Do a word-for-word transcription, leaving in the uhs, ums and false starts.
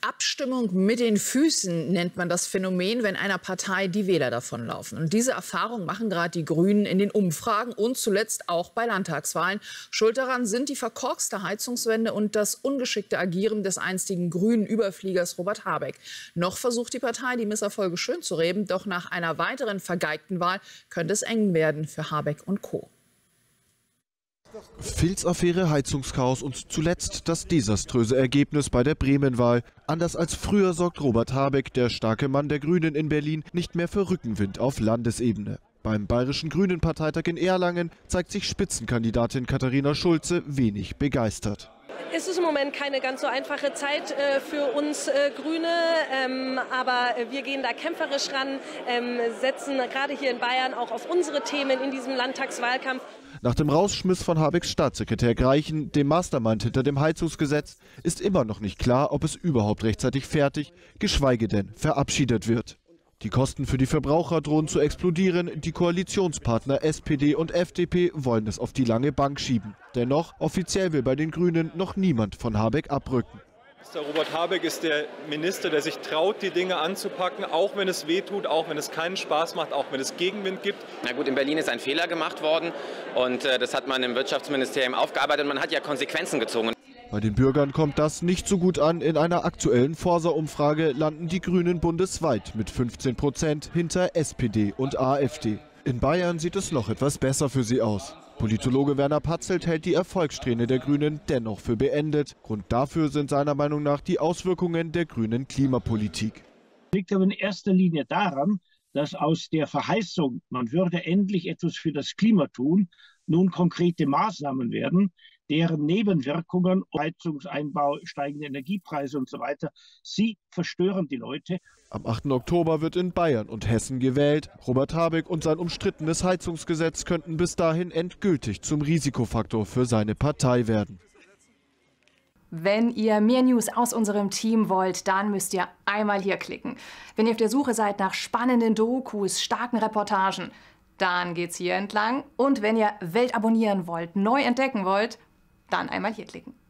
Abstimmung mit den Füßen nennt man das Phänomen, wenn einer Partei die Wähler davonlaufen. Und diese Erfahrung machen gerade die Grünen in den Umfragen und zuletzt auch bei Landtagswahlen. Schuld daran sind die verkorkste Heizungswende und das ungeschickte Agieren des einstigen grünen Überfliegers Robert Habeck. Noch versucht die Partei, die Misserfolge schönzureden, doch nach einer weiteren vergeigten Wahl könnte es eng werden für Habeck und Co. Filzaffäre, Heizungschaos und zuletzt das desaströse Ergebnis bei der Bremen-Wahl. Anders als früher sorgt Robert Habeck, der starke Mann der Grünen in Berlin, nicht mehr für Rückenwind auf Landesebene. Beim Bayerischen Grünen-Parteitag in Erlangen zeigt sich Spitzenkandidatin Katharina Schulze wenig begeistert. Es ist im Moment keine ganz so einfache Zeit äh, für uns äh, Grüne, ähm, aber wir gehen da kämpferisch ran, ähm, setzen gerade hier in Bayern auch auf unsere Themen in diesem Landtagswahlkampf. Nach dem Rausschmiss von Habecks Staatssekretär Greichen, dem Mastermind hinter dem Heizungsgesetz, ist immer noch nicht klar, ob es überhaupt rechtzeitig fertig, geschweige denn verabschiedet wird. Die Kosten für die Verbraucher drohen zu explodieren. Die Koalitionspartner S P D und F D P wollen es auf die lange Bank schieben. Dennoch, offiziell will bei den Grünen noch niemand von Habeck abrücken. Robert Habeck ist der Minister, der sich traut, die Dinge anzupacken, auch wenn es wehtut, auch wenn es keinen Spaß macht, auch wenn es Gegenwind gibt. Na gut, in Berlin ist ein Fehler gemacht worden und äh, das hat man im Wirtschaftsministerium aufgearbeitet. Man hat ja Konsequenzen gezogen. Bei den Bürgern kommt das nicht so gut an. In einer aktuellen Forsa-Umfrage landen die Grünen bundesweit mit fünfzehn Prozent hinter S P D und AfD. In Bayern sieht es noch etwas besser für sie aus. Politologe Werner Patzelt hält die Erfolgssträhne der Grünen dennoch für beendet. Grund dafür sind seiner Meinung nach die Auswirkungen der grünen Klimapolitik. Liegt aber in erster Linie daran, dass aus der Verheißung, man würde endlich etwas für das Klima tun, nun konkrete Maßnahmen werden, deren Nebenwirkungen, Heizungseinbau, steigende Energiepreise und so weiter, sie verstören die Leute. Am achten Oktober wird in Bayern und Hessen gewählt. Robert Habeck und sein umstrittenes Heizungsgesetz könnten bis dahin endgültig zum Risikofaktor für seine Partei werden. Wenn ihr mehr News aus unserem Team wollt, dann müsst ihr einmal hier klicken. Wenn ihr auf der Suche seid nach spannenden Dokus, starken Reportagen, dann geht's hier entlang. Und wenn ihr Welt abonnieren wollt, neu entdecken wollt, dann einmal hier klicken.